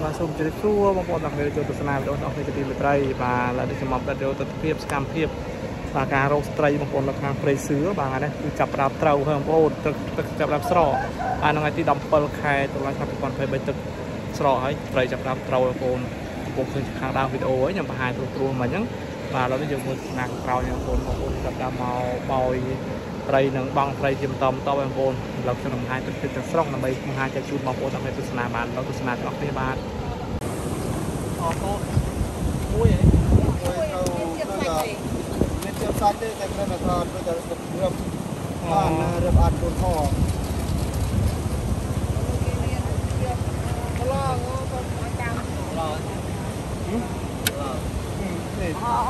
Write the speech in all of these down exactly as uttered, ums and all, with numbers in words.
và sum chơi xua bóng bóng đặc biệt cho tụi nam đó thì cái team tây và là để cho mập đặt điều tụi phim scam phim vàการรสไตรบางคนเราทางเฟรเสือบางอันนี้คือจับรับเตาเพิ่มโอ้ตึกตึกจับรับสระอันนั้นที่ดำเปิลแคร์ตัวนั้นเป็นคนไปไปตึกสระให้ไตรจับรับเตาโอนบางคนทางดาววิดีโอไว้ยังไปหายตัวตัวมันยังมาเราได้ยังมืองานเราอย่างคนบางคนจับดำเมาบอยไตรหนังบางไตรจิมตอมต่อบางคนเราจะทำให้ตึกตึกจะสระนำไปทำให้จะชุดบางคนทำให้ตุสนาบานเราตุสนาจะออกที่บ้านอ๋อโต้อุ้ยไซด์ទេតែគ្រាន់តែថាដូចតែរឹបបានរឹបអាចកូនហោឡងឡងទៅចាំឡងហឹមឡងនេះអអ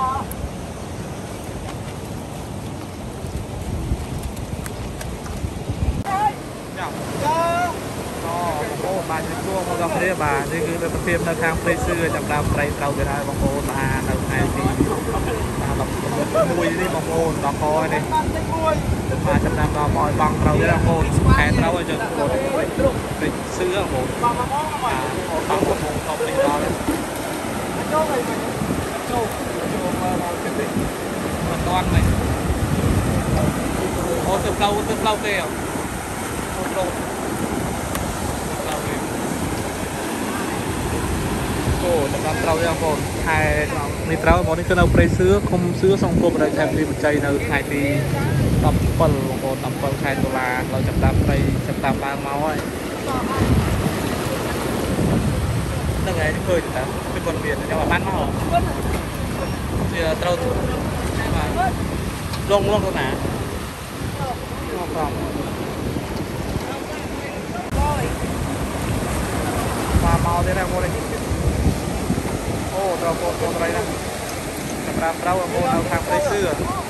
យ៉ាចាអូអូបានជួងមកដល់គ្នាបាទនេះគឺប្រភេទនៅខាងព្រៃសឿចាប់ដើមព្រៃត្រូវទៅហើយបងប្អូនបាទនៅថ្ងៃទីមួយនេះបងប្អូនដល់កនេះបាទចាប់ដើមដល់មកឲ្យបងត្រូវទេបងប្អូនខែត្រូវឲ្យយើងព្រៃសឿបងប្អូនបាទបងប្អូនតបនេះដល់ចូលហើយចូលចូលមកមកទៀតមិនតាន់មិនអូទៅផ្លូវទៅផ្លូវទេអូប្រូโอ้จะรับเราอย่างคนไทยในเราบางทีก็เราไปซื้อคมซื้อส่งตัวไปแทนที่มันใจในไทยที่ตับปลบางคนตับปลไทยตัวลาเราจะตามไปจะตามบางเมาไอ้นั่งไงที่เคยแต่เป็นคนเปลี่ยนจะมาบ้านมาหรอเสียเราลงลงตัวหนาลงความมาเมาได้แล้วโมเลยโอ้เราโกนอะไรนะสำหรับเราโกนเราทำไปเสื้อ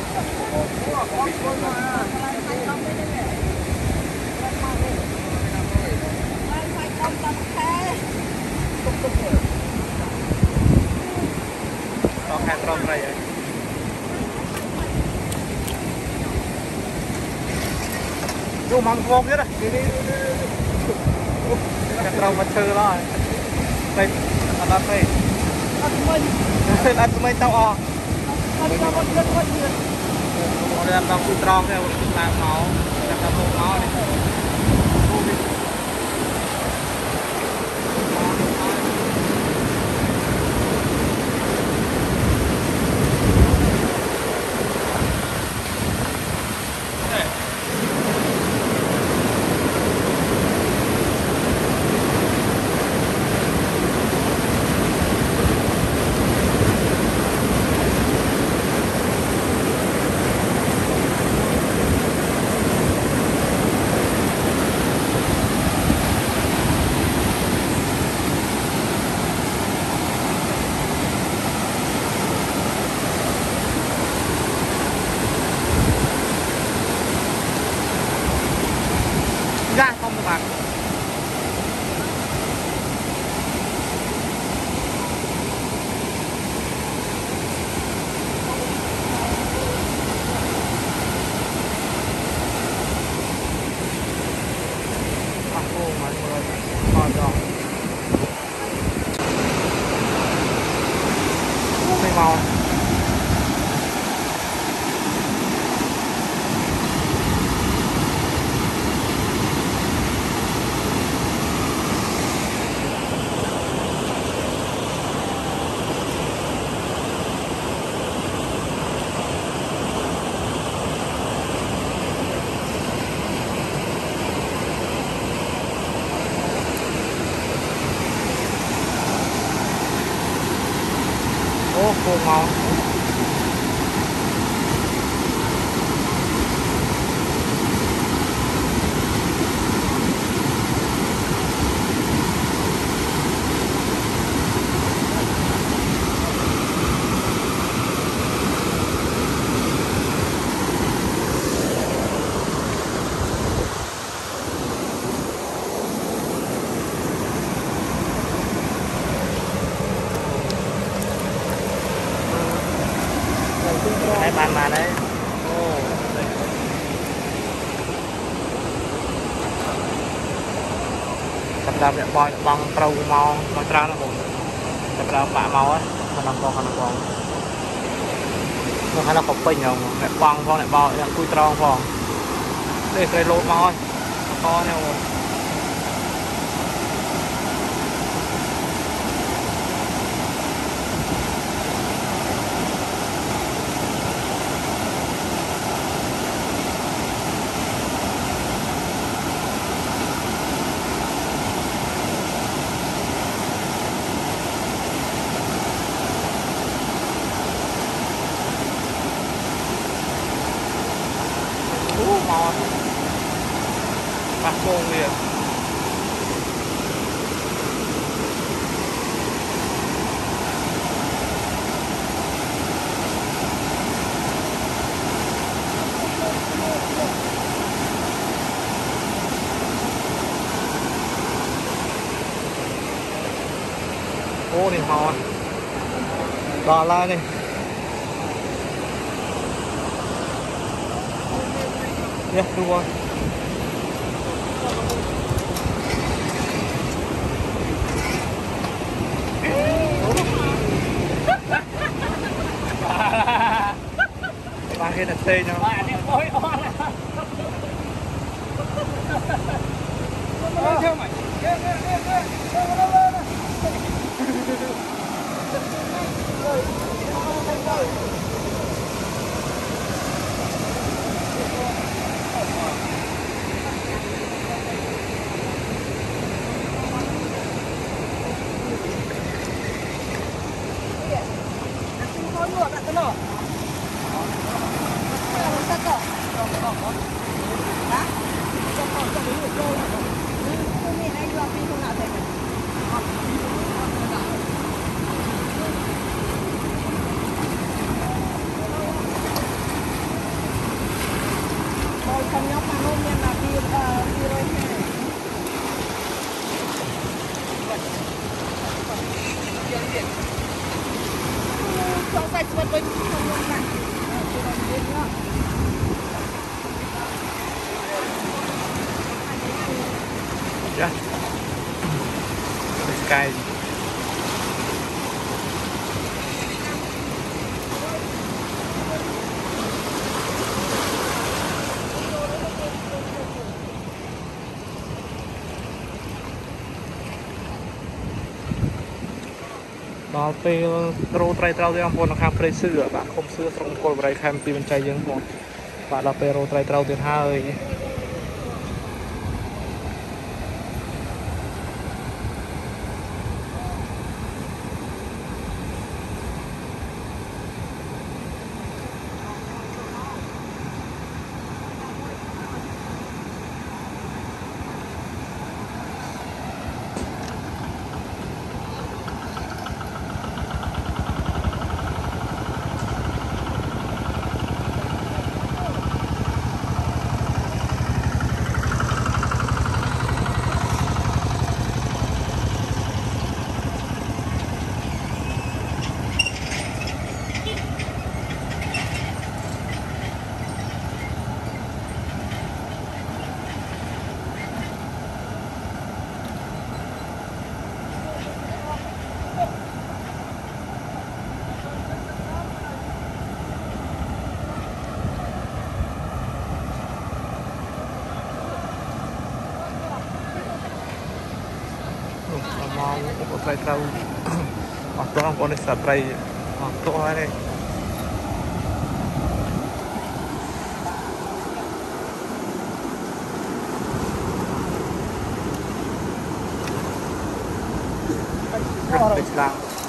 เราแค่ตรงอะไรดูมังกรเยอะเลยแค่เรามาเชิญแล้วไปอะไรไปอัดไม่อัดไม่เต้าออกอัดไม่หมดเงินหมดเงินเรื่องเราคือตรองเนี่ยคือตาเมาจากตาโมเมาเนี่ยra không các bạn màu ô cô ngon តាមអ្នកបងបងត្រូវមកមកច្រើនណាស់បងតែប្រើបាក់មកហ្នឹងខាងបងខាងបងខាងក៏ពេញហ្នឹងអ្នកបងផងអ្នកបងអ្នកគួយត្រង់ផងនេះគេលោតមកហើយកនេះបងប៉ះពងវាអូនេះមកដល់ហើយនេះនេះគ្រូបាទគេតែទេខ្ញុំបាទនេះអូយអត់អូយមកគេគេគេគេYeah. This guy. Đó pe rô trai trao đi ông nó khám phê sữa bạn không sữa xong cô vào khám phê bên trái dương một bạn là pe rô trai trao tiền hai mau một trai trâu hoặc đó con đi sạt trai hoặc to này Islam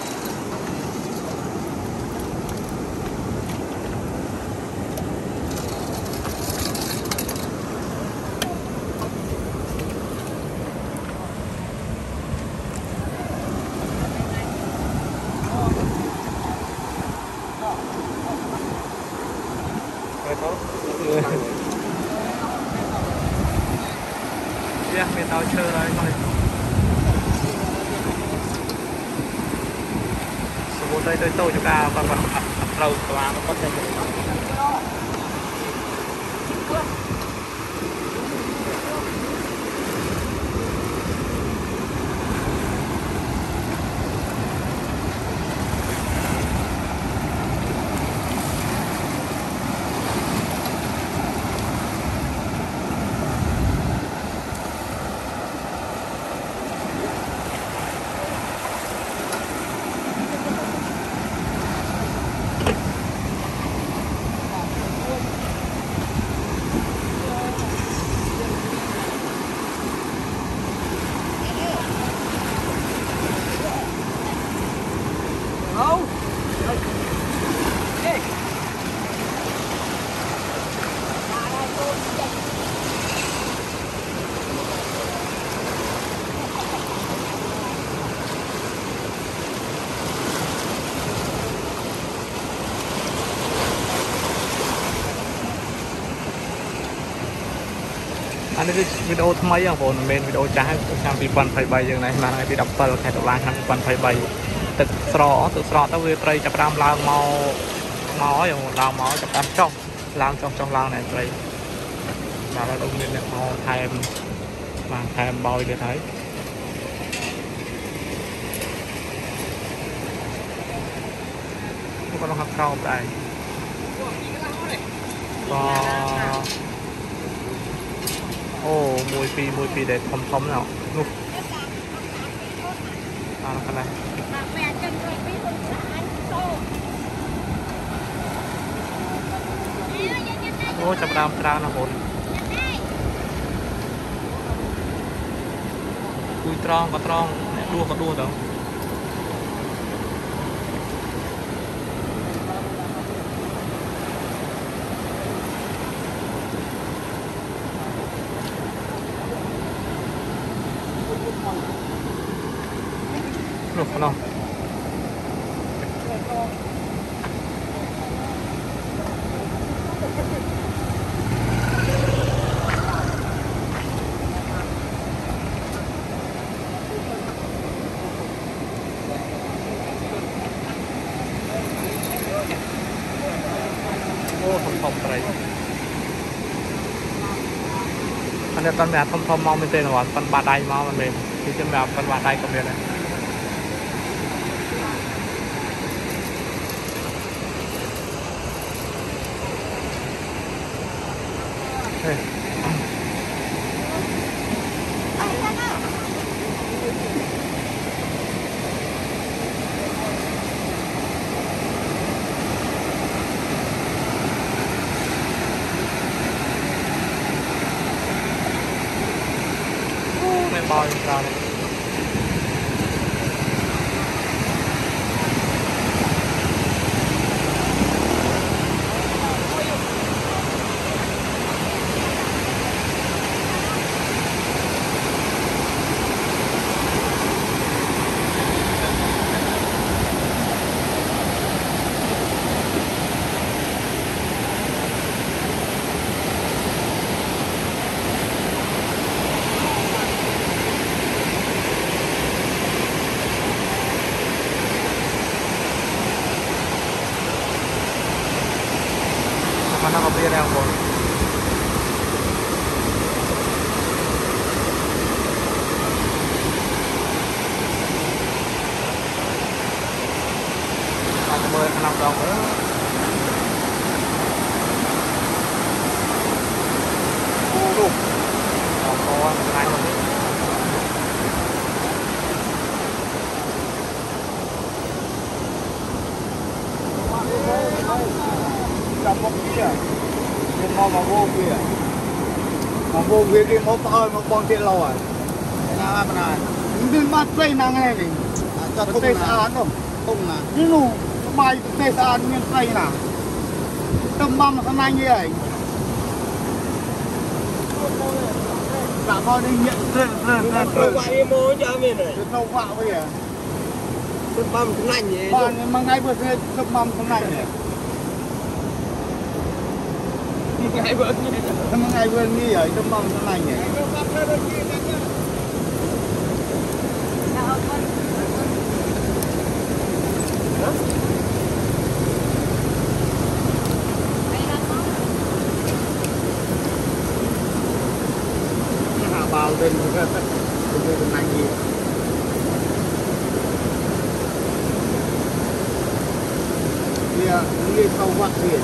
yeah, mình tao chơi rồi mọi số đây tôi tôi chúng ta còn còn đầu và nó có thể anh ấy video tham mấy ông phồn men video trái sang bị bắn phải bay như này mà bị đập vào cái đầu lan sang bắn phải bay tự sọ tự sọ tao về tây chập ram lao màu máu rồi lao máu chập ram trong lao trong trong lao này tây mà nó đông lên màu thèm mà thèm bòi để thấy có nó hấp cao đây có ô mùi pì mùi pì để thấm thấm nào núp à cái này ô chập đam trao nó hồn cùi tròn có tròn đua có đua đâu Look, no. Oh, thom thom trai. Anh em toàn mẹ thom thom mau bên tên là toàn ba đai mau bên bên, thì chân mẹ toàn ba đai cầm bên này. Hey. Bòi ra này. Mana kopi yang bol? Ada boleh kenal dong? Tuh, kawan naik lagi. Một kia, một mò mà vô kia, mà vô kia đi một hơi một con kia lâu rồi, nào làm nào, mình bắt dây năng này mình, cho dây sàn không, không à, như nu, bài dây sàn như dây nào, tâm băm hôm nay như vậy, cả con đi nhận rồi rồi rồi rồi, qua đi mua cho mình rồi, đâu quạo bây giờ, tâm băm hôm nay nhỉ, bạn mà ngay vừa rồi tâm băm hôm nay nhỉ. Ngày vừa đi, ngày vừa đi ở trong bông trong này nhỉ? Hạ bao lên cái cái này gì? Đi đi sâu quạt biển.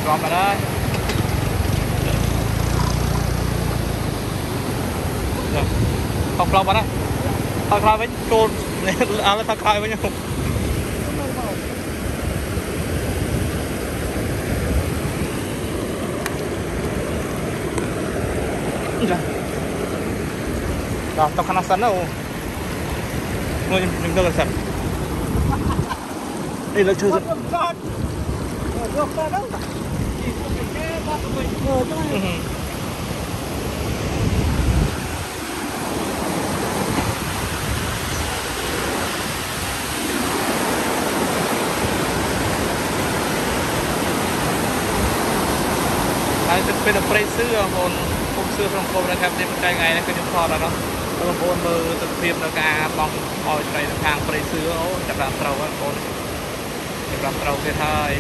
còn mà đó học lòng vào đây học lòng với cô à với thằng khai với nhau rồi tao khăn sẵn đâu ngồi mình đâu là sẵn đây là chưa rồi đâyเป็นเปรย์เสื้อบนพวกเสื้อของผมนะครับที่มันใจไงนะก็ยังพอแล้วเนาะบางคนมือตะเพียบแล้วก็บองออยใจทางเปรย์เสื้อโอ้จับรับเราบางคนจับรับเราเพื่อไทย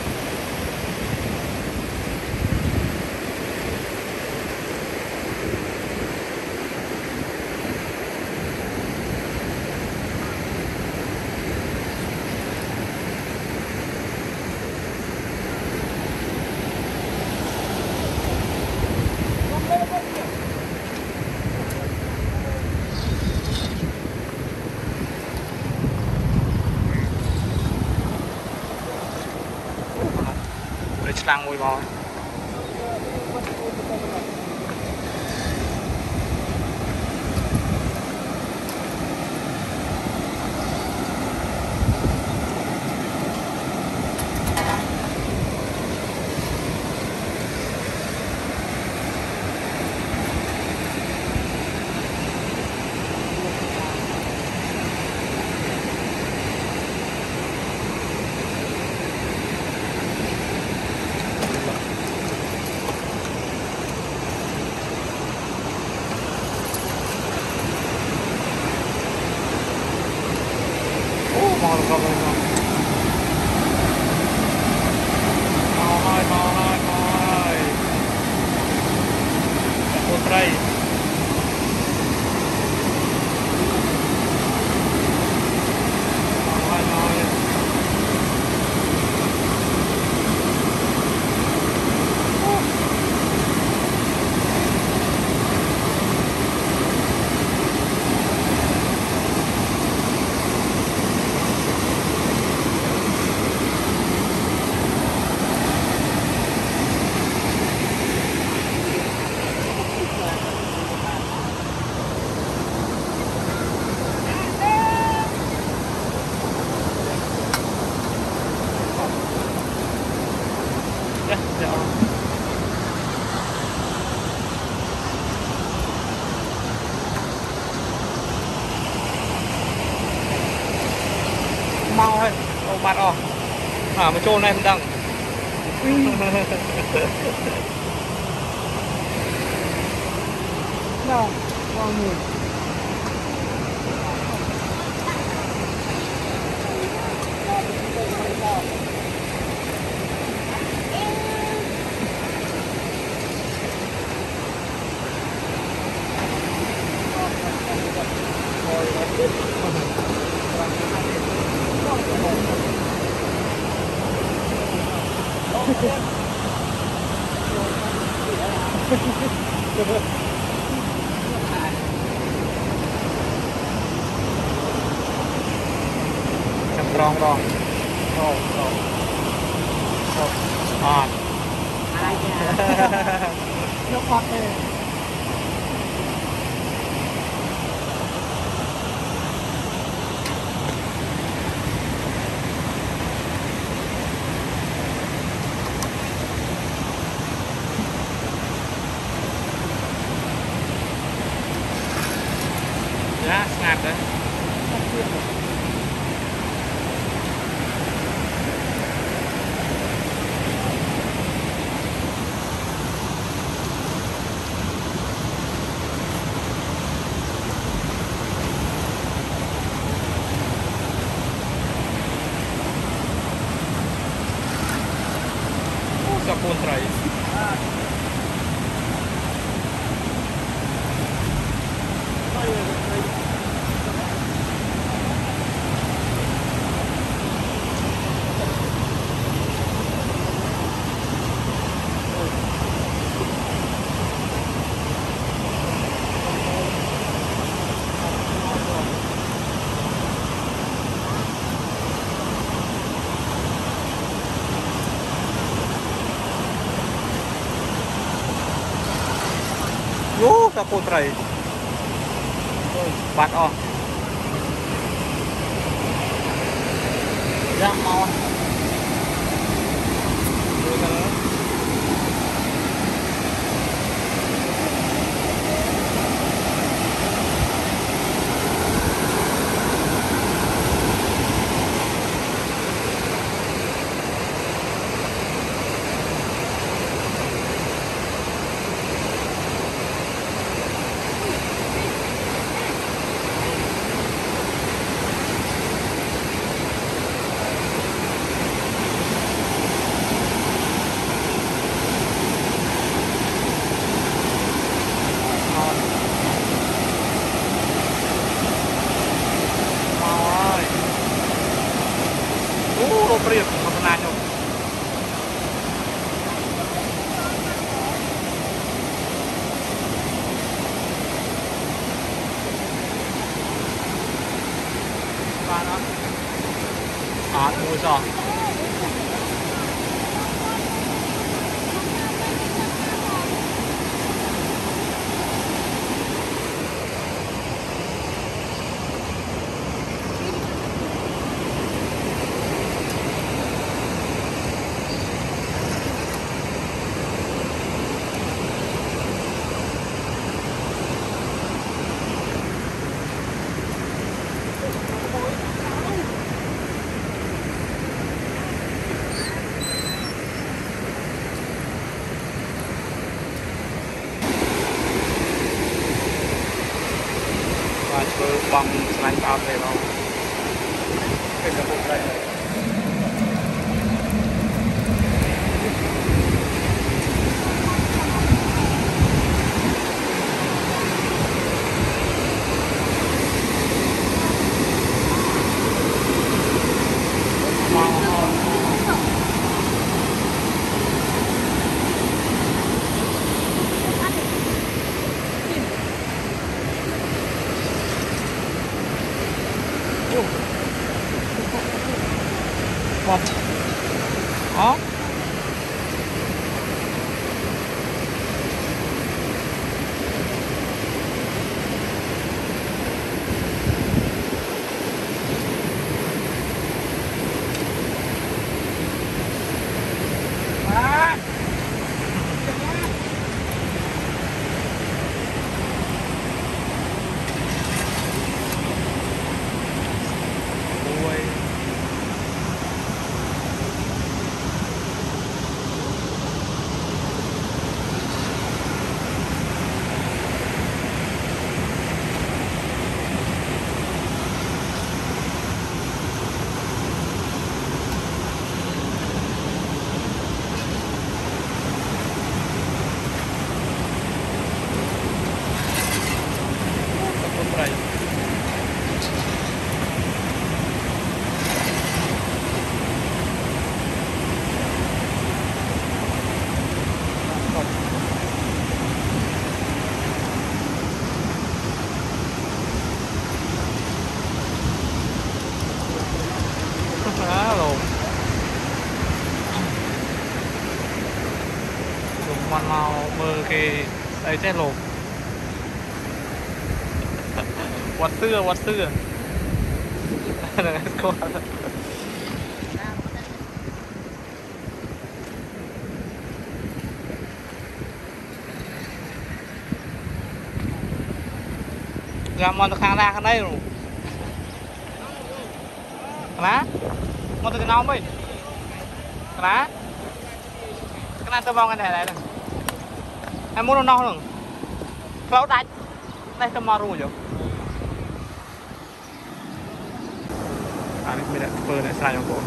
đang ngồi bò mò rồi mò thôi mò thôi mò thôi một tray thôi thôi mau thôi, ông bắt o, à mà trôn này mình đằng, đâu, bao nhiêu, chậm rong rong, rong rong, rong, hot, ai da, nó hot đây. Ya, ngạt đấy. Sapun try. sao cô trời bạt o ra mau Priệp một lần nhau và đó à mua sao băng sánh bao thế đâu cái cái bộ đây một đó con mau mơ cái đây chết lột quạt xưa quạt xưa ra mòn được hàng ra cái đây rồi lá mòn từ cái nóng ấy lá cái này tôi mong cái này này này em muốn nó non rồi kéo đánh đây tôi mò rồi anh mới đã phơi lại sai trong cổ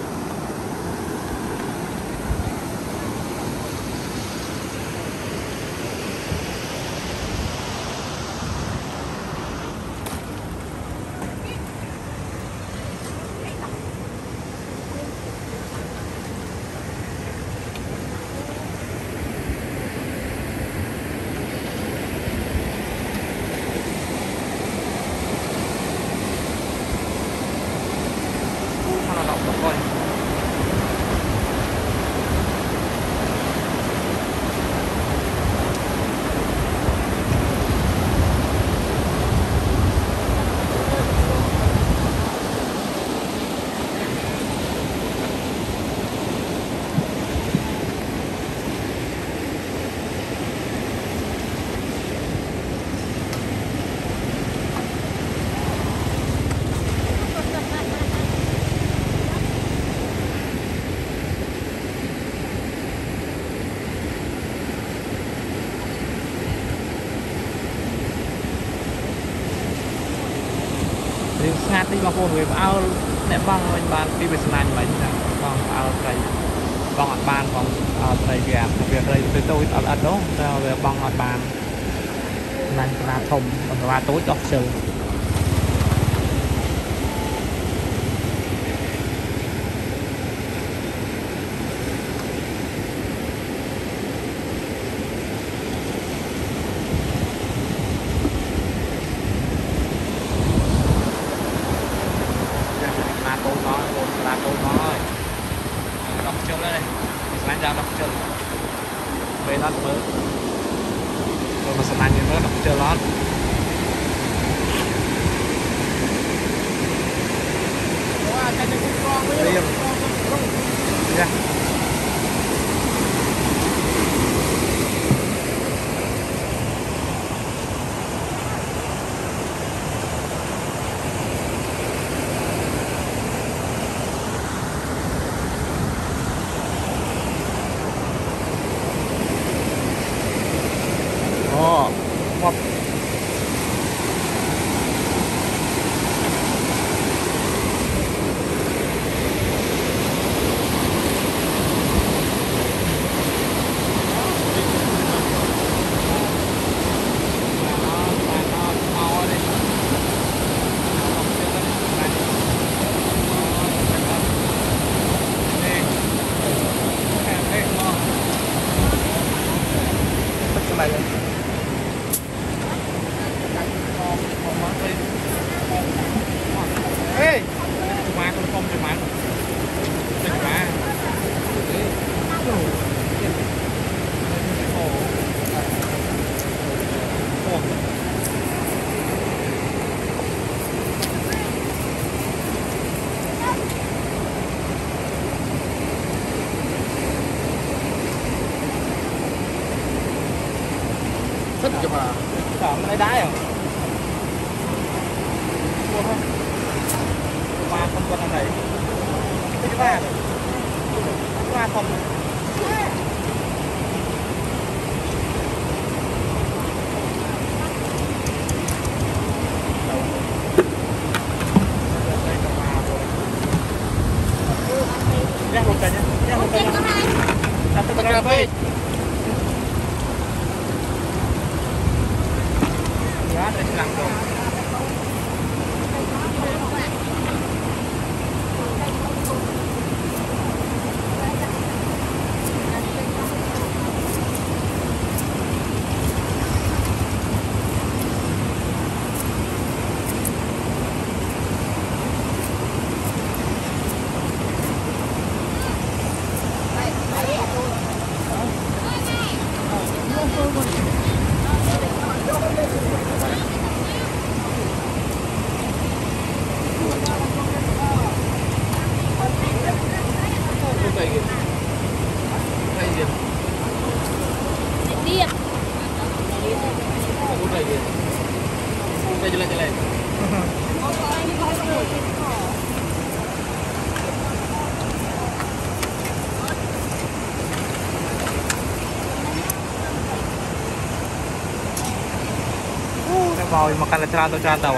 ទីបងប្អូនវាអើអ្នកបងវិញបានពីវាស្នាញ់មិនណាបងអើត្រីបងអត់បានបងអើត្រីវាវាត្រីទៅទៅអត់អត់đâuតែវាបងអត់បានណាញ់ខ្នាតធំបន្តថាតូចដោះខ្ជិលពេលអត់មើលចូលមកស្នាញ់មើលដល់ជើអត់អូអាចាញ់ទៅក្រងវិញយ៉ាMột Ê, má con không cho má Đừng má thích cho bà sợ nó lấy đáy không mua không qua không con này cái ba qua không ra một cái nhé ra một cái đặt tất cả về giá để làm rồi jelek-jelek. Uh, mau makan ceran atau ceran tahu?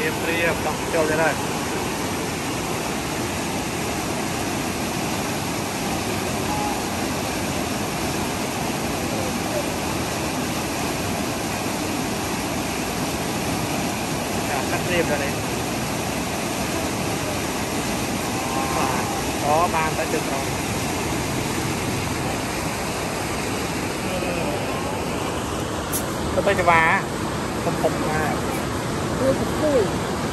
Riêng riêng đọc cho thế này. Cắt riêng ra đây. Có bàn tới chừng rồi. Tôi tới cho bà không không mà vui thật vui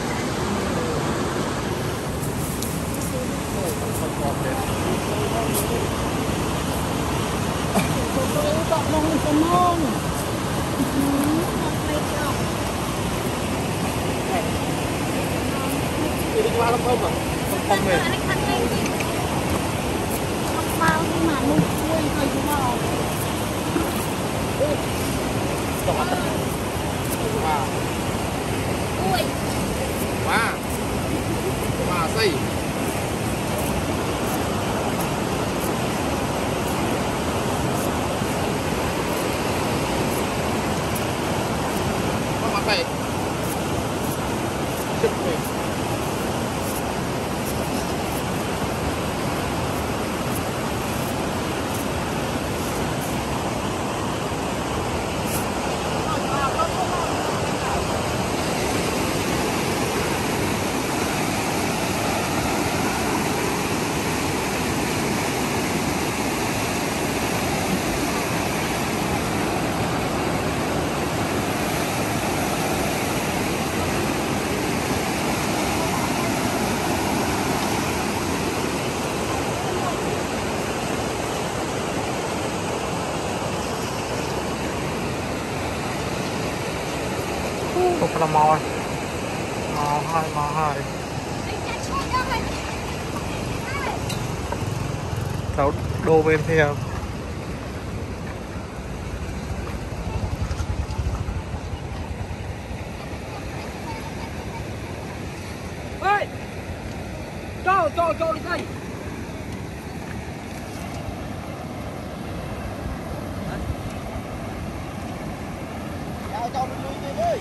cậu mong cái môn đi đi qua lắm không à không không về bao nhưng mà nuôi nuôi thôi chứ mà wow ui wow wow xây có mặt đây chụp về là mò mò hai mò hai cháu đô bên theo ơi cho cho cho đi đây cho cho lui đi ơi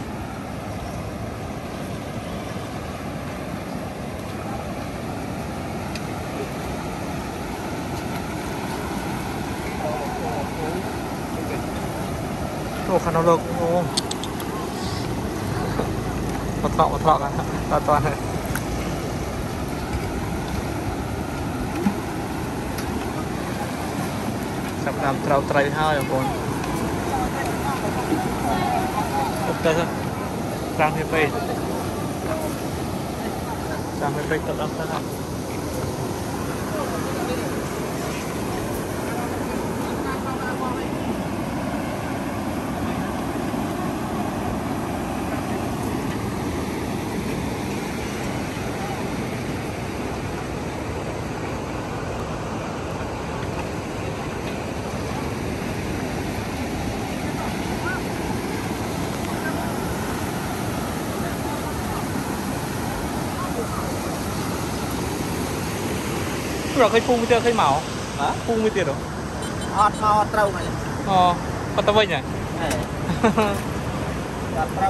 ô khăn nó lực ô một thọ một thọ cả toàn toàn này sắp làm trâu trai hai rồi con ok thôi rang hết pe rang hết pe tự đắp ra rồi khơi phun với khơi màu hả phun với tiền rồi ọt màu trâu này ờ bắt tao vinh à ọt trâu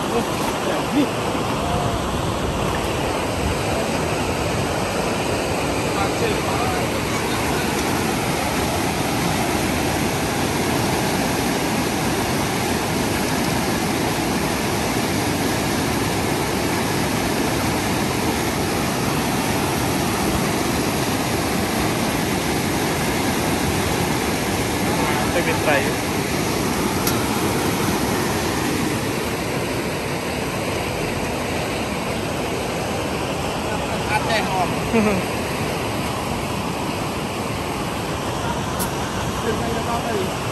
Bên tay ăn đây hòm đừng hay là bao đây